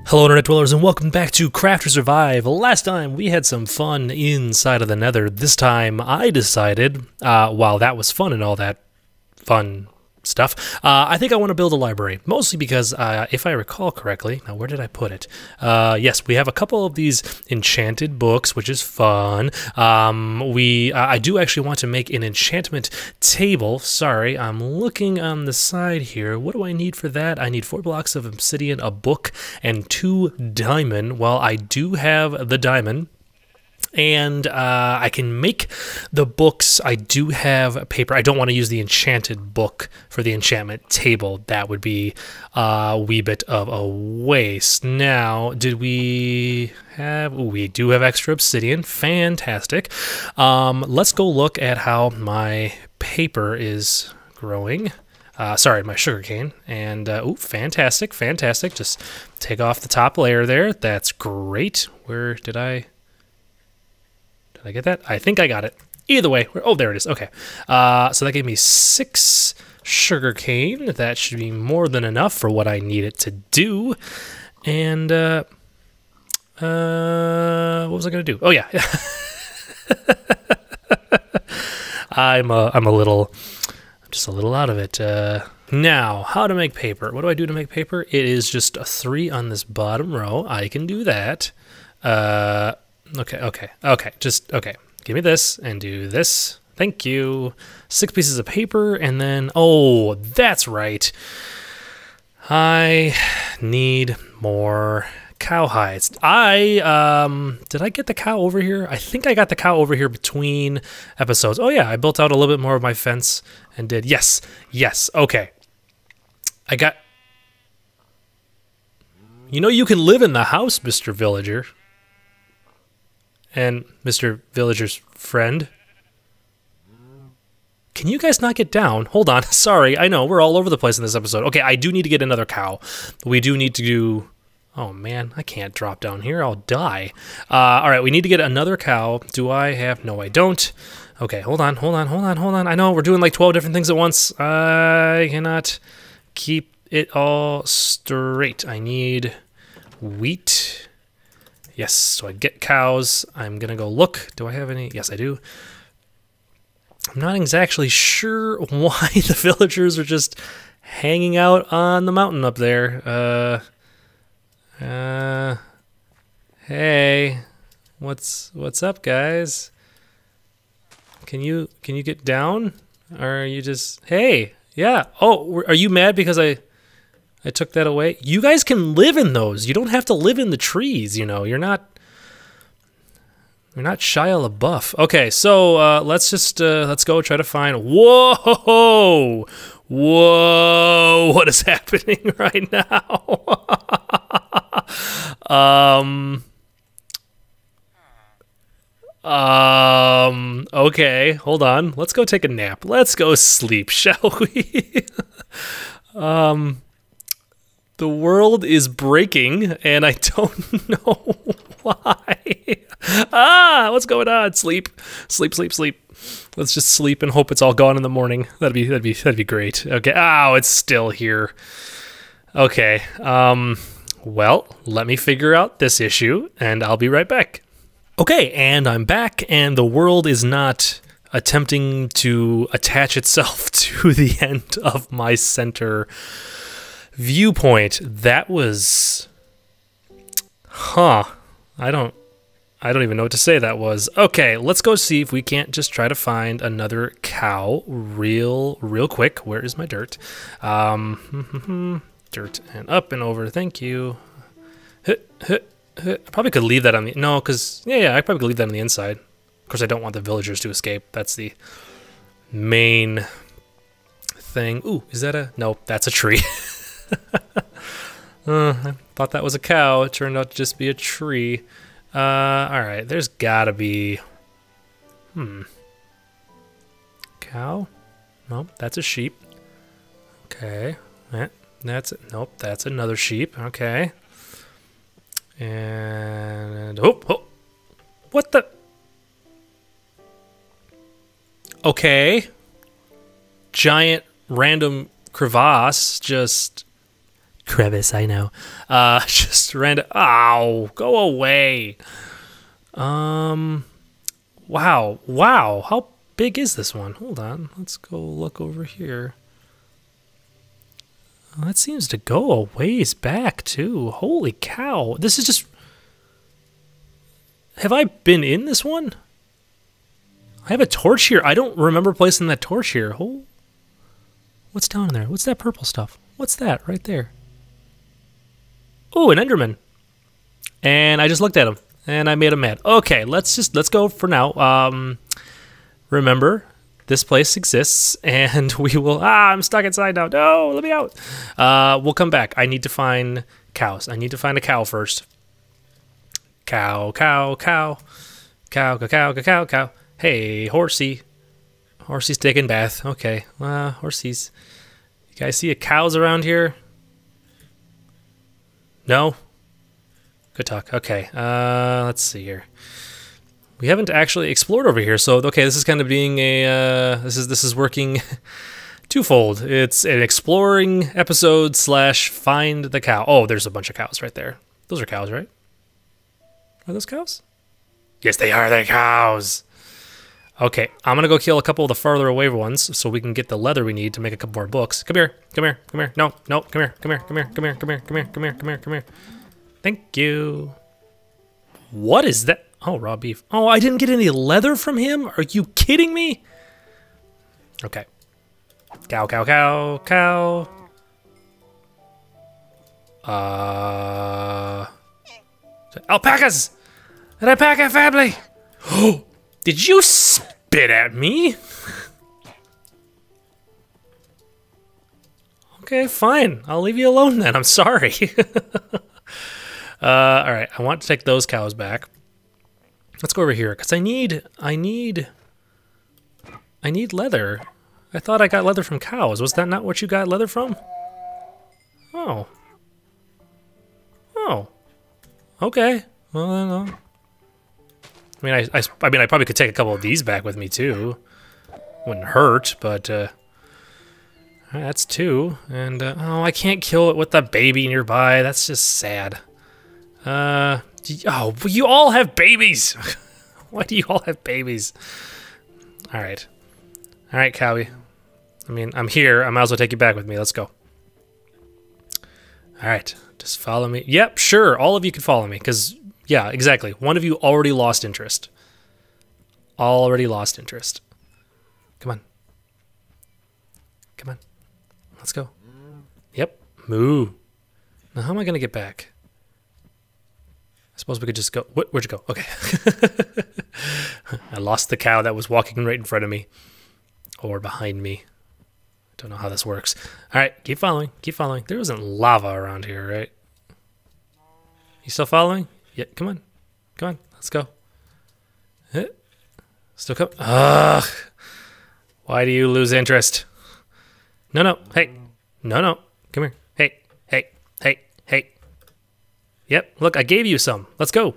Hello Internet Dwellers and welcome back to Craft or Survive. Last time we had some fun inside of the Nether. This time I decided, while that was fun and all that fun stuff, I think I want to build a library. Mostly because, if I recall correctly, now where did I put it? Yes, we have a couple of these enchanted books, which is fun. I do actually want to make an enchantment table. Sorry, I'm looking on the side here. What do I need for that? I need 4 blocks of obsidian, a book, and 2 diamond. Well, I do have the diamond. And I can make the books. I do have paper. I don't want to use the enchanted book for the enchantment table. That would be a wee bit of a waste. Now, did we have... Ooh, we do have extra obsidian. Fantastic. Let's go look at how my paper is growing. Sorry, my sugarcane. And, ooh, fantastic, fantastic. Just take off the top layer there. That's great. Where did I get that? I think I got it. Either way. Oh, there it is. Okay. So that gave me 6 sugarcane. That should be more than enough for what I need it to do. And, what was I going to do? Oh, yeah. I'm just a little out of it. Now, how to make paper. What do I do to make paper? It is just a 3 on this bottom row. I can do that. Okay. Just, okay. Give me this and do this. Thank you. 6 pieces of paper and then, oh, that's right. I need more cow hides. Did I get the cow over here? I think I got the cow over here between episodes. Oh yeah, I built out a little bit more of my fence and did, yes, okay. You know you can live in the house, Mr. Villager. And Mr. Villager's friend. Can you guys not get down? Hold on. Sorry. I know. We're all over the place in this episode. Okay, I do need to get another cow. We do need to do... Oh, man. I can't drop down here. I'll die. All right, we need to get another cow. Do I have... No, I don't. Okay, hold on. I know. We're doing like 12 different things at once. I cannot keep it all straight. I need wheat... Yes, so I get cows. I'm going to go look. Do I have any? Yes, I do. I'm not exactly sure why the villagers are just hanging out on the mountain up there. Hey, what's up, guys? Can you get down? Or are you just... Hey, yeah. Oh, are you mad because I took that away? You guys can live in those. You don't have to live in the trees, you know. You're not Shia LaBeouf. Okay, so let's go try to find... Whoa! What is happening right now? Okay, hold on. Let's go take a nap. Let's go sleep, shall we? The world is breaking, and I don't know why. What's going on? Sleep. Let's just sleep and hope it's all gone in the morning. That'd be great. Okay. Oh, it's still here. Okay. Well, let me figure out this issue, and I'll be right back. Okay, and I'm back, and the world is not attempting to attach itself to the end of my center viewpoint. That was... Huh. I don't even know what to say that was. Okay, let's go see if we can't just try to find another cow real quick. Where is my dirt? Dirt and up and over. Thank you. I probably could leave that on the... No, because... Yeah, I probably could leave that on the inside. Of course, I don't want the villagers to escape. That's the main thing. Ooh, is that a... No, that's a tree. I thought that was a cow. It turned out to just be a tree. Alright, there's gotta be... Cow? Nope, that's a sheep. Okay. That's it. Nope, that's another sheep. Okay. And... Oh! What the... Okay. Giant random crevasse just crevice, I know. Just random. Ow, go away. Wow. How big is this one? Hold on. Let's go look over here. Oh, that seems to go a ways back, too. Holy cow. This is just... Have I been in this one? I have a torch here. I don't remember placing that torch here. Oh. What's down in there? What's that purple stuff? What's that right there? Oh, an Enderman. And I just looked at him. And I made him mad. Okay, let's go for now. Remember, this place exists, and we will... I'm stuck inside now. No, let me out. We'll come back. I need to find cows. I need to find a cow first. Cow, cow, cow. Cow, cow, cow, cow, cow, cow. Hey, horsey. Horsey's taking bath. Okay, horsies. You guys see cows around here? No? Good talk. Okay, let's see here. We haven't actually explored over here, so okay, this is kind of being a this is working twofold. It's an exploring episode / find the cow. Oh, there's a bunch of cows right there. Those are cows, right? Are those cows? Yes, they are. They're cows. Okay, I'm gonna go kill a couple of the farther away ones so we can get the leather we need to make a couple more books. Come here, come here, come here. No, no, come here, come here, come here, come here, come here, come here, come here, come here, come here. Thank you. What is that? Oh, raw beef. Oh, I didn't get any leather from him? Are you kidding me? Okay. Cow, cow, cow, cow. Alpacas! An alpaca family! Oh, did you spit at me? Okay, fine. I'll leave you alone then. I'm sorry. Alright, I want to take those cows back. Let's go over here, because I need leather. I thought I got leather from cows. Was that not what you got leather from? Oh. Oh. Okay. Well, no. I mean, I probably could take a couple of these back with me, too. Wouldn't hurt, but, that's 2. And, oh, I can't kill it with the baby nearby. That's just sad. Oh, you all have babies! Why do you all have babies? Alright. Alright, Cowie. I mean, I'm here. I might as well take you back with me. Let's go. Alright. Just follow me. Yep, sure. All of you can follow me, because, yeah, exactly. One of you already lost interest. Already lost interest. Come on. Come on. Let's go. Yep. Moo. Now, how am I going to get back? I suppose we could just go... Where'd you go? Okay. I lost the cow that was walking right in front of me. Or behind me. Don't know how this works. Alright, keep following. Keep following. There isn't lava around here, right? You still following? Yeah, come on. Come on. Let's go. Still come... Ugh. Why do you lose interest? No, no. Hey. No, no. Come here. Hey. Hey. Hey. Hey. Yep, look, I gave you some. Let's go.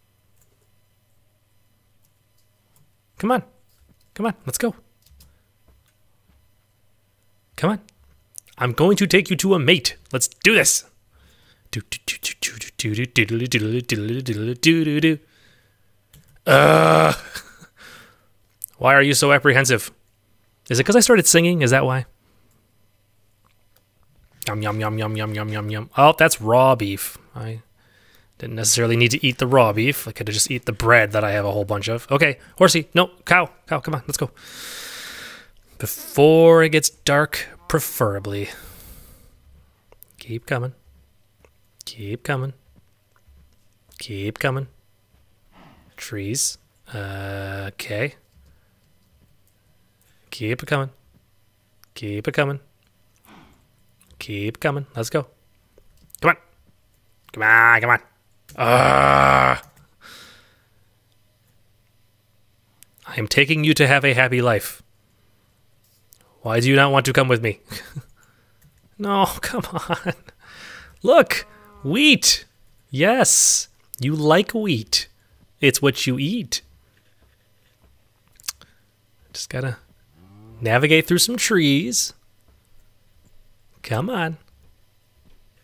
Come on. Come on, let's go. Come on. I'm going to take you to a mate. Let's do this. Why are you so apprehensive? Is it because I started singing? Is that why? Yum, yum, yum, yum, yum, yum, yum, yum. Oh, that's raw beef. I didn't necessarily need to eat the raw beef. I could have just eat the bread that I have a whole bunch of. Okay, horsey. No, cow. Cow, come on, let's go. Before it gets dark, preferably. Keep coming. Keep coming. Keep coming. Trees. Okay. Keep it coming. Keep it coming. Keep coming. Let's go. Come on. Come on, come on. I am taking you to have a happy life. Why do you not want to come with me? No, come on. Look, wheat. Yes, you like wheat. It's what you eat. Just gotta navigate through some trees. Come on.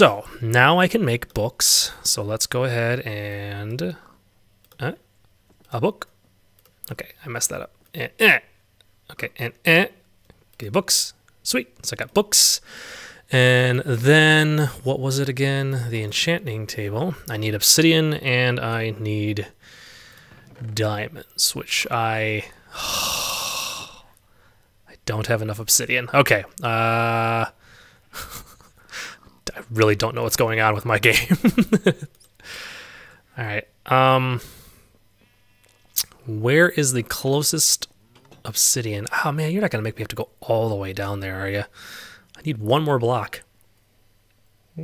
So now I can make books. So let's go ahead and a book. Okay, I messed that up. Okay, and okay, books. Sweet. So I got books. And then what was it again? The enchanting table. I need obsidian and I need diamonds, which I don't have enough obsidian. Okay. I really don't know what's going on with my game. All right. Where is the closest obsidian? Oh man, you're not gonna make me have to go all the way down there, are you? I need one more block. I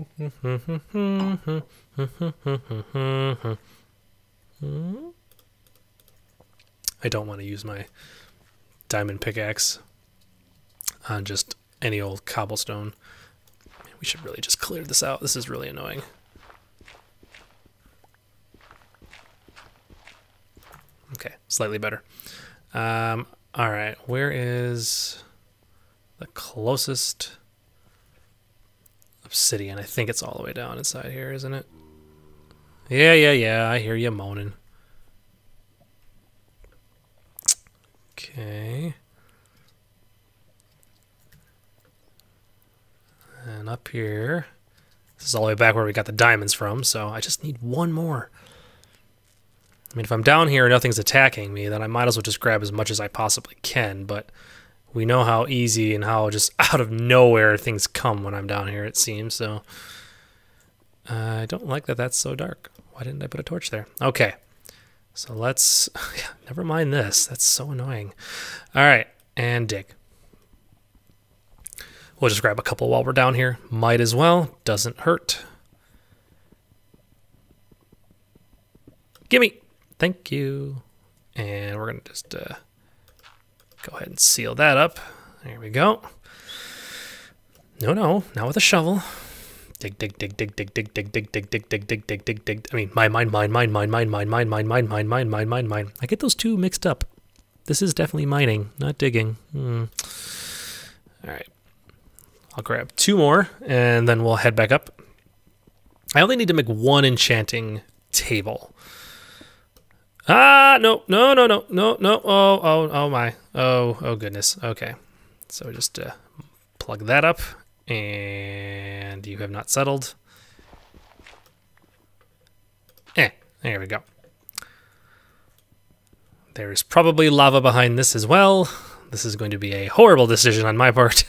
don't want to use my diamond pickaxe on just any old cobblestone. We should really just clear this out. This is really annoying. Okay, slightly better. All right, where is the closest obsidian? I think it's all the way down inside here, isn't it? Yeah, I hear you moaning. Okay. And up here, this is all the way back where we got the diamonds from, so I just need one more. I mean, if I'm down here and nothing's attacking me, then I might as well just grab as much as I possibly can, but we know how easy and how just out of nowhere things come when I'm down here, it seems, so I don't like that that's so dark. Why didn't I put a torch there? Okay, so let's, never mind this. That's so annoying. All right, and dig. We'll just grab a couple while we're down here. Might as well. Doesn't hurt. Gimme. Thank you. And we're going to just go ahead and seal that up. There we go. No, not with a shovel. Dig. I mean, mine. I get those two mixed up. This is definitely mining, not digging. All right. I'll grab two more, and then we'll head back up. I only need to make one enchanting table. No. Oh my. Oh goodness. Okay. So just plug that up, and you have not settled. There we go. There is probably lava behind this as well. This is going to be a horrible decision on my part.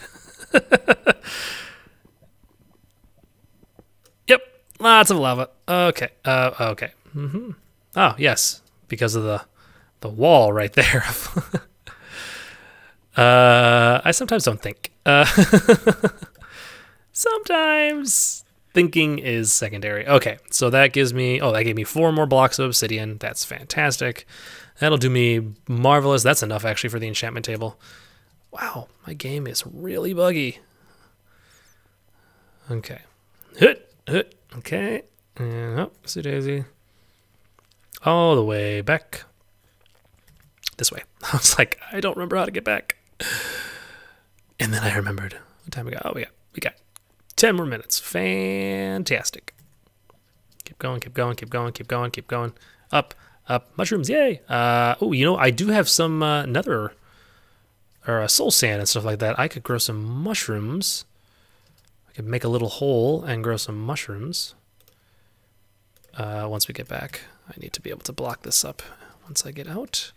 Yep, lots of lava. Okay. Okay. Oh yes, because of the wall right there. I sometimes don't think. Sometimes thinking is secondary. Okay, so that gives me. Oh, that gave me 4 more blocks of obsidian. That's fantastic. That'll do me marvelous. That's enough actually for the enchantment table. Wow, my game is really buggy. Okay. Okay. And oh, daisy. All the way back. This way. I was like, I don't remember how to get back. And then I remembered. What time we got? Oh, we got 10 more minutes. Fantastic. Keep going. Up. Mushrooms, yay. Oh, you know, I do have some nether or soul sand and stuff like that. I could grow some mushrooms. I could make a little hole and grow some mushrooms. Once we get back, I need to be able to block this up once I get out.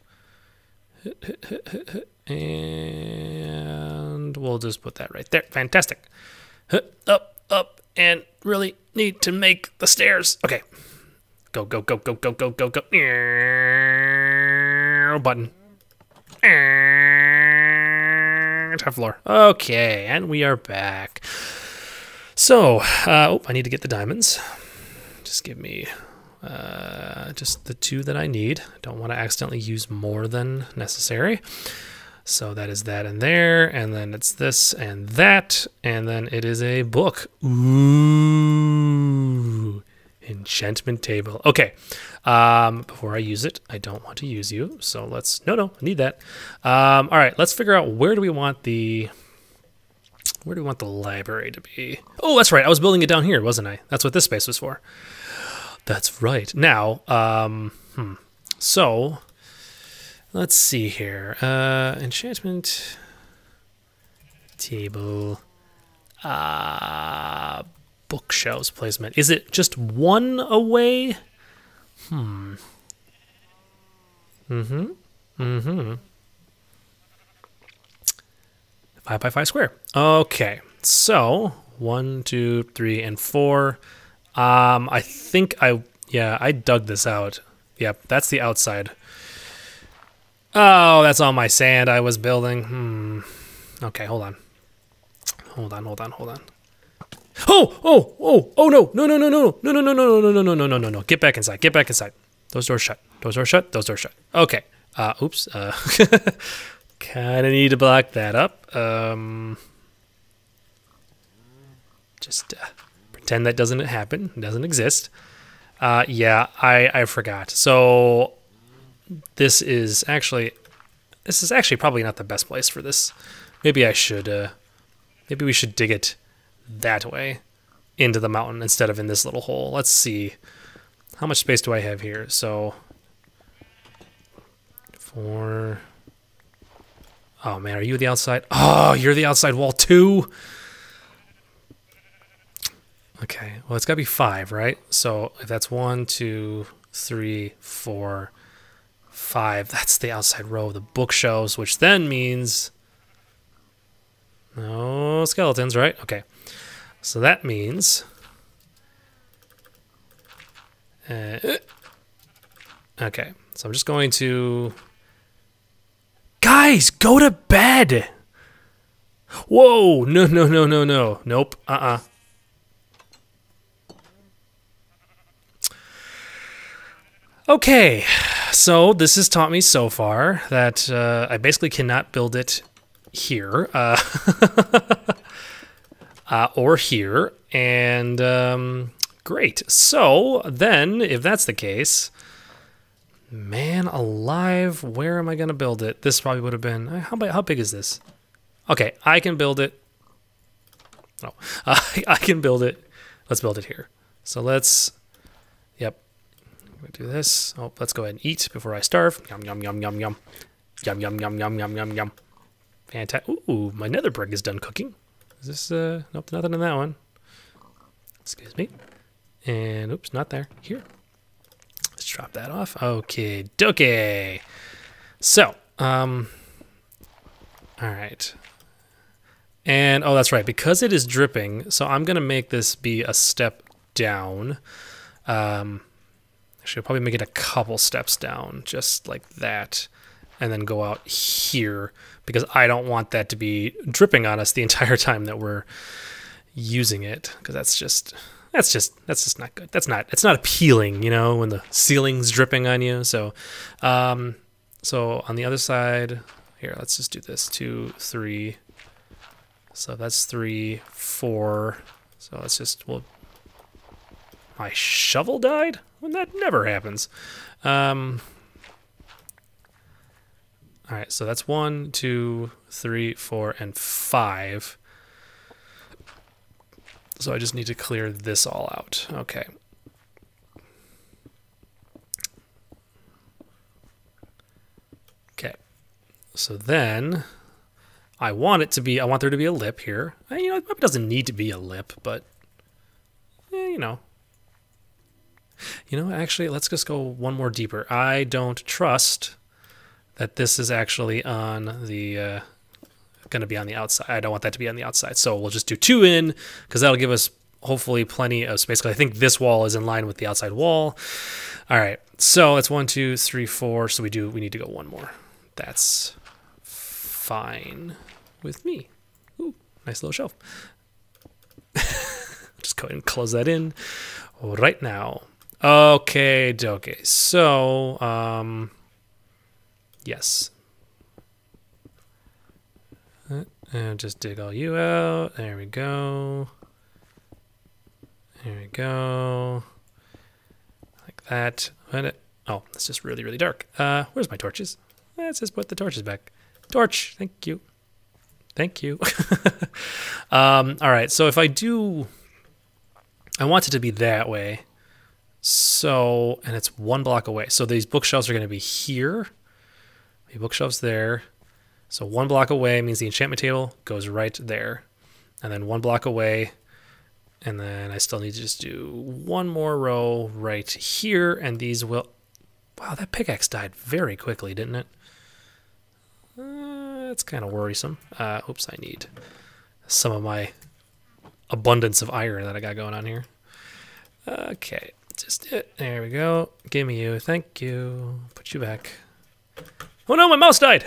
And we'll just put that right there. Fantastic. Up, and really need to make the stairs. Okay. Go. Button. Top floor. Okay, and we are back. So, I need to get the diamonds. Just give me just the 2 that I need. Don't want to accidentally use more than necessary. So that is that in there, and then it's this and that, and then it is a book. Ooh. Enchantment table. Okay. Before I use it, I don't want to use you. So let's, no, I need that. All right, let's figure out where do we want the Where do we want the library to be? Oh, that's right. I was building it down here, wasn't I? That's what this space was for. That's right. Now, so let's see here. Enchantment table. Bookshelves placement. Is it just one away? 5 by 5 square. Okay, so 1, 2, 3, and 4. I think I dug this out. Yep, that's the outside. Oh, that's all my sand I was building. Okay, hold on. Oh, no, no, no. Get back inside. Get back inside. Those doors shut. Those doors shut. Those doors shut. Okay. Oops. Kind of need to block that up. Just pretend that doesn't happen. It doesn't exist. Yeah, I forgot. So this is actually probably not the best place for this. Maybe I should. Maybe we should dig it that way into the mountain instead of in this little hole. Let's see. How much space do I have here? So 4. Oh man, are you the outside? Oh, you're the outside wall too. Okay, well it's gotta be 5, right? So if that's 1, 2, 3, 4, 5, that's the outside row of the bookshelves, which then means no skeletons, right? Okay, so that means okay, so I'm just going to, guys, go to bed. Whoa, no, nope, Okay, so this has taught me so far that I basically cannot build it here or here, and great. So then, if that's the case, man alive, where am I going to build it? This probably would have been, how big is this? Okay, I can build it. No, I can build it. Let's build it here. So let's, yep. Do this. Oh, let's go ahead and eat before I starve. Yum, yum, yum, yum, yum. Yum, yum, yum, yum, yum, yum, yum. Fantastic. Ooh, my nether brick is done cooking. Is this, nope, nothing in that one. Excuse me. And, oops, not there. Here. Let's drop that off. Okay, dokie. So, all right. And, oh, that's right. Because it is dripping, so I'm going to make this be a step down. Actually, I'll probably make it a couple steps down, just like that, and then go out here, because I don't want that to be dripping on us the entire time that we're using it, because that's just not good. It's not appealing, you know, when the ceiling's dripping on you. So, so on the other side, here, let's just do this. 2, 3. So that's 3, 4. So let's just, well, my shovel died? When that never happens. All right, so that's 1, 2, 3, 4, and 5. So I just need to clear this all out. Okay. Okay. So then I want there to be a lip here. You know, it probably doesn't need to be a lip, but you know. You know, actually, let's just go one more deeper. I don't trust that this is actually on the, going to be on the outside. I don't want that to be on the outside. So we'll just do 2 in, because that'll give us hopefully plenty of space, because I think this wall is in line with the outside wall. All right, so it's 1, 2, 3, 4. So we need to go 1 more. That's fine with me. Ooh, nice little shelf. Just go ahead and close that in right now. Okay, dokie. So, yes. And just dig all you out. There we go. There we go. Like that. Oh, it's just really, really dark. Where's my torches? Let's just put the torches back. Torch, thank you. Thank you. All right, so if I do... I want it to be that way. So, and it's 1 block away. So these bookshelves are going to be here. The bookshelves there. So 1 block away means the enchantment table goes right there. And then 1 block away. And then I still need to just do 1 more row right here. And these will... Wow, that pickaxe died very quickly, didn't it? That's kind of worrisome. Oops, I need some of my abundance of iron that I got going on here. Okay, just it. There we go. Give me you. Thank you. Put you back. Oh no, my mouse died.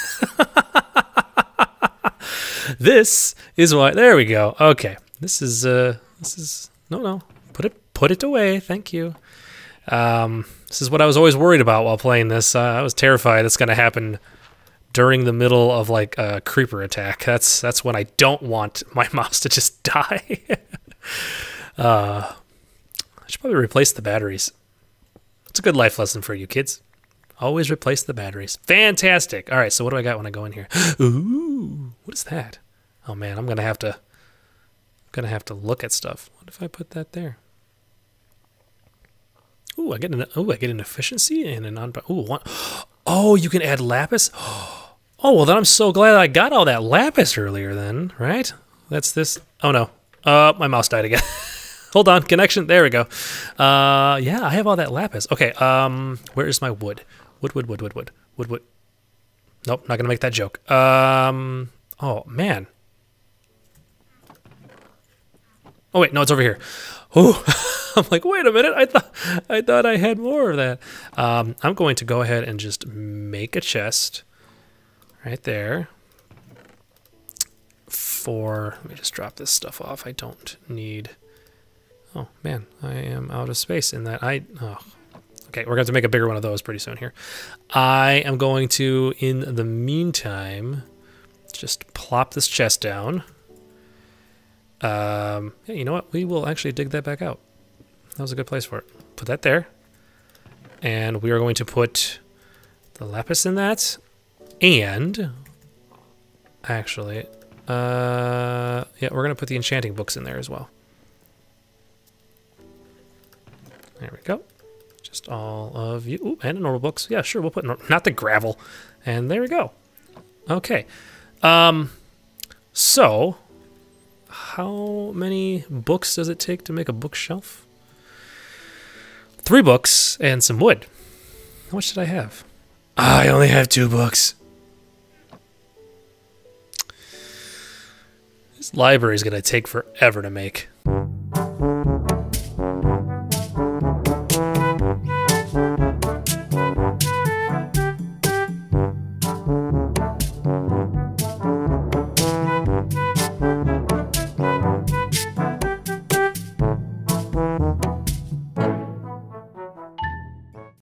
This is why. There we go. Okay, this is no. Put it away. Thank you. This is what I was always worried about while playing this. I was terrified it's going to happen during the middle of like a creeper attack. That's when I don't want my mouse to just die. I should probably replace the batteries. It's a good life lesson for you kids. Always replace the batteries. Fantastic. All right, so what do I got when I go in here? Ooh, what is that? Oh man, I'm gonna have to look at stuff. What if I put that there? Ooh, I get an efficiency and an one. Oh, you can add lapis. Oh, well then I'm so glad I got all that lapis earlier then, right? That's this. Oh no. My mouse died again. Hold on, connection. There we go. Yeah, I have all that lapis. Okay, where is my wood? Wood. Nope, not gonna make that joke. Oh man. Oh wait, no, it's over here. Oh, I'm like, wait a minute. I thought I had more of that. I'm going to go ahead and just make a chest right there. Let me just drop this stuff off. I don't need. Oh man, I am out of space in that. Okay, we're going to make a bigger one of those pretty soon here. I am going to, in the meantime, just plop this chest down. Yeah, you know what? We will actually dig that back out. That was a good place for it. Put that there. And we are going to put the lapis in that. And actually, yeah, we're going to put the enchanting books in there as well. There we go. Just all of you. Ooh, and the normal books. Yeah, sure, we'll put not the gravel. And there we go. Okay. So, how many books does it take to make a bookshelf? 3 books and some wood. How much did I have? I only have 2 books. This library is going to take forever to make.